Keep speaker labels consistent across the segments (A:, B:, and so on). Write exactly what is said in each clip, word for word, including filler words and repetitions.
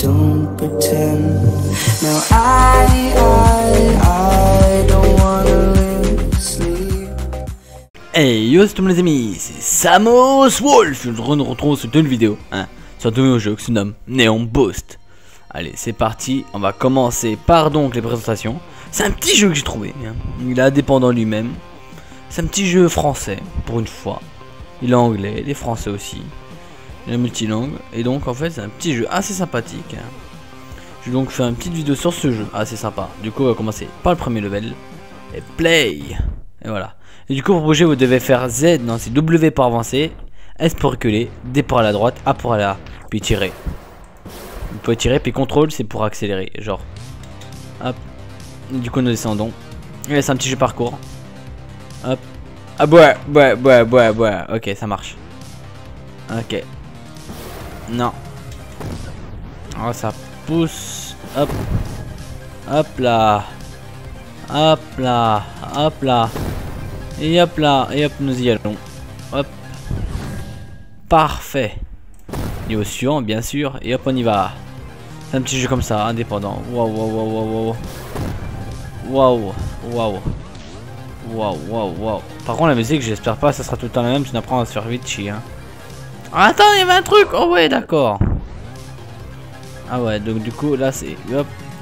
A: don't pretend. Now I, I, I don't wanna live, sleep.
B: Hey yo, c'est tout les amis, c'est Samos Wolf. Je vous retrouve sur une vidéo, hein, sur un nouveau jeu qui se nomme Neon Boost. Allez, c'est parti, on va commencer par donc les présentations. C'est un petit jeu que j'ai trouvé, hein. Il est indépendant lui-même. C'est un petit jeu français, pour une fois. Il est anglais, il est français aussi. Il est multilingue, et donc en fait c'est un petit jeu assez sympathique, hein. Je vais donc faire une petite vidéo sur ce jeu, assez sympa. Du coup on va commencer par le premier level, et play. Et voilà. Et du coup pour bouger vous devez faire Z, non c'est W pour avancer, S pour reculer, D pour aller à droite, A pour aller à, puis tirer. Vous pouvez tirer, puis contrôle c'est pour accélérer, genre. Hop. Et du coup nous descendons. Et c'est un petit jeu parcours. Hop. Ah ouais, ouais, ouais, ouais, ouais. Ok, ça marche. Ok. Non. Oh, ça pousse. Hop. Hop là. Hop là. Hop là. Et hop là. Et hop, nous y allons. Hop. Parfait. Niveau suivant, bien sûr. Et hop, on y va. C'est un petit jeu comme ça, indépendant. Waouh, waouh, waouh, waouh, waouh. Waouh, waouh. Waouh, waouh, waouh. Par contre, la musique, j'espère pas, ça sera tout le temps la même, sinon après on va se faire vite chier. Hein. Ah, attends, il y avait un truc. Oh, ouais, d'accord. Ah, ouais, donc du coup, là, c'est. Hop.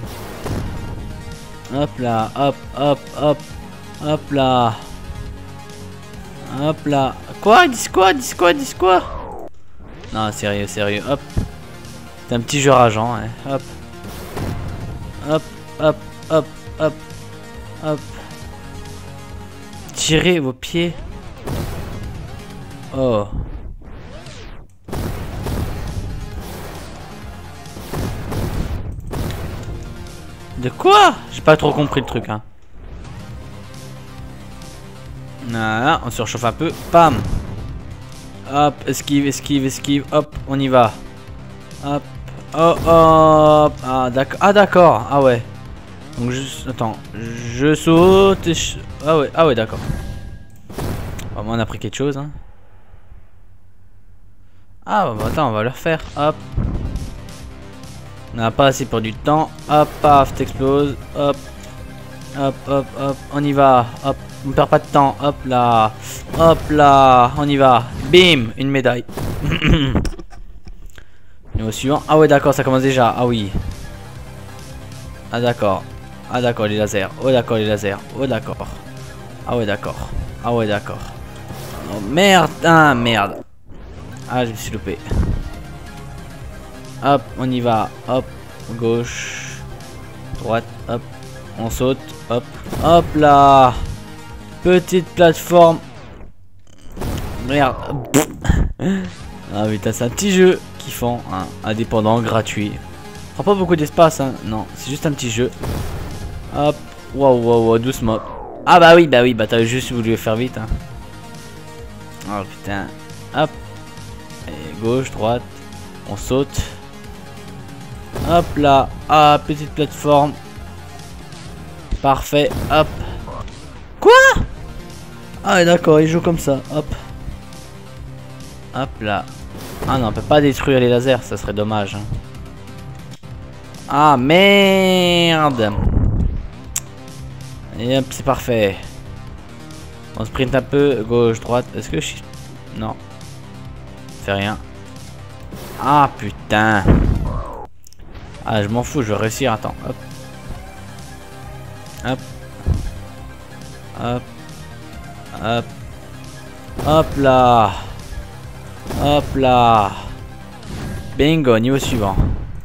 B: Hop là, hop, hop, hop. Hop là. Hop là. Quoi? Dis quoi? Dis quoi? Dis quoi? Non, sérieux, sérieux. Hop. C'est un petit jeu rageant, hein. Hop. Hop, hop, hop, hop. Hop. Tirez vos pieds. Oh. De quoi? J'ai pas trop compris le truc, hein. Voilà, on surchauffe un peu. Pam. Hop, esquive, esquive, esquive. Hop, on y va. Hop. Oh, hop. Ah, d'accord. Ah, d'accord. Ah, ouais. Donc, je... Attends. Je saute et je... Ah, ouais. Ah, ouais, d'accord. Bon, on a appris quelque chose, hein. Ah, bah, attends, on va le refaire. Hop. On n'a pas assez perdu de temps. Hop, paf, t'exploses. Hop. Hop, hop, hop. On y va. Hop. On perd pas de temps. Hop là. Hop là. On y va. Bim. Une médaille. Niveau suivant. Ah ouais, d'accord, ça commence déjà. Ah oui. Ah d'accord. Ah d'accord, les lasers. Oh d'accord, les lasers. Oh d'accord. Ah ouais, d'accord. Ah ouais, d'accord. Oh merde. Ah merde. Ah, je me suis loupé. Hop, on y va. Hop. Gauche. Droite. Hop. On saute. Hop. Hop là. Petite plateforme. Merde. Ah putain, c'est un petit jeu kiffant, hein, indépendant, gratuit. Prend pas beaucoup d'espace, hein. Non, c'est juste un petit jeu. Hop. Waouh, waouh, waouh, doucement. Ah bah oui, bah oui, bah t'avais juste voulu le faire vite, hein. Oh putain. Hop. Et gauche, droite. On saute. Hop là. Ah, petite plateforme. Parfait. Hop. Quoi? Ah d'accord, il joue comme ça. Hop. Hop là. Ah non, on peut pas détruire les lasers, ça serait dommage. Hein. Ah merde. Et hop, c'est parfait. On sprint un peu, gauche, droite. Est-ce que je... Non. Fait rien. Ah putain. Ah, je m'en fous, je vais réussir. Attends, hop. Hop. Hop. Hop. Hop là. Hop là. Bingo, niveau suivant.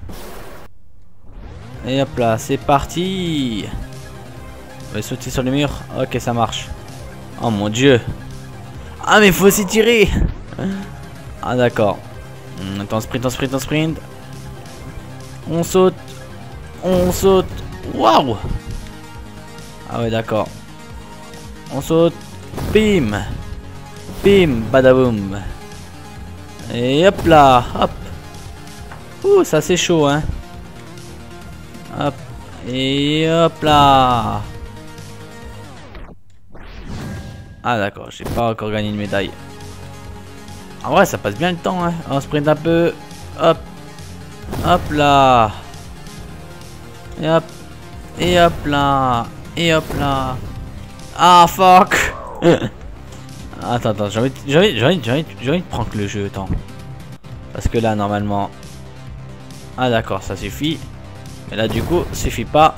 B: Et hop là, c'est parti. On va sauter sur le mur. Ok, ça marche. Oh mon dieu. Ah mais faut aussi tirer. Ah d'accord. Attends, sprint, on sprint, on sprint. On saute. On saute. Waouh. Ah ouais, d'accord. On saute. Bim. Bim. Badaboum. Et hop là. Hop. Ouh, ça c'est chaud, hein. Hop. Et hop là. Ah d'accord, j'ai pas encore gagné une médaille. Ah ouais, ça passe bien le temps, hein. On sprint un peu. Hop. Hop là. Et hop. Et hop là. Et hop là. Ah fuck. Attends, attends, j'ai envie, j'ai envie, j'ai envie, j'ai envie, j'ai envie de prendre le jeu, attends. Parce que là, normalement... Ah d'accord, ça suffit. Mais là, du coup, suffit pas.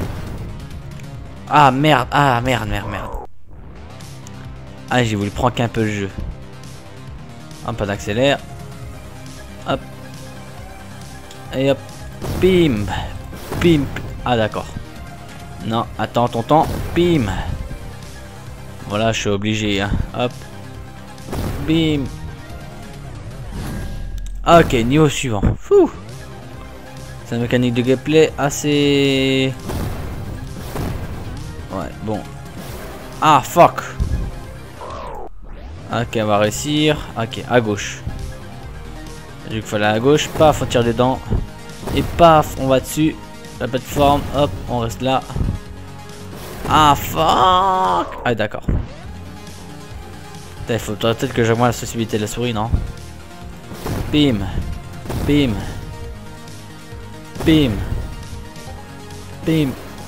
B: Ah merde, ah merde, merde, merde. Ah, j'ai voulu prendre qu'un peu le jeu. Hop, on accélère. Hop. Et hop. Bim. Bim. Ah d'accord. Non, attends, tonton. Bim. Voilà, je suis obligé. Hein. Hop. Bim. Ok, niveau suivant. Fouh. C'est une mécanique de gameplay assez... Ouais, bon. Ah, fuck. Ok, on va réussir. Ok, à gauche. J'ai vu qu'il fallait à gauche. Paf, on tire des dents. Et paf, on va dessus. La plateforme. Hop, on reste là. Ah, fuck. Ah, d'accord. Il faut peut-être que j'augmente la sensibilité de la souris, non? Bim. Bim. Bim. Bim.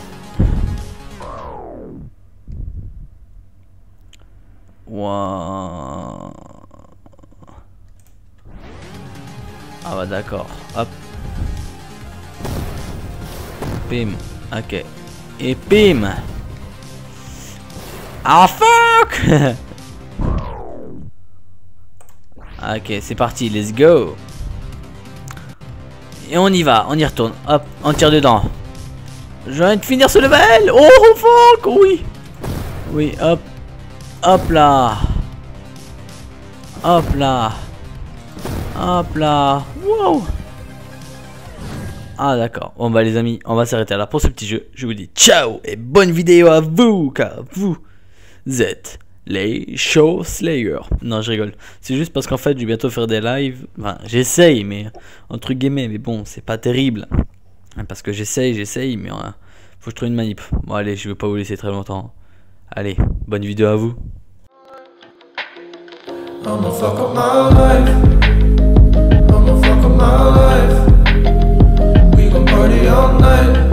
B: Wow. Ah bah d'accord. Hop. Bim. Ok. Et bim. Ah fuck. Ok, c'est parti, let's go. Et on y va, on y retourne. Hop, on tire dedans. Je viens de finir ce level. Oh fuck, oui. Oui, hop. Hop là. Hop là. Hop là. Wow. Ah d'accord. Bon bah les amis, on va s'arrêter là pour ce petit jeu. Je vous dis ciao et bonne vidéo à vous, car vous êtes les Show Slayers. Non, je rigole. C'est juste parce qu'en fait, je vais bientôt faire des lives. Enfin, j'essaye, mais entre guillemets, mais bon, c'est pas terrible. Parce que j'essaye, j'essaye, mais hein, faut que je trouve une manip. Bon, allez, je vais pas vous laisser très longtemps. Allez, bonne vidéo à vous. I'ma fuck up my life. I'ma fuck up my life. We gon' party all night.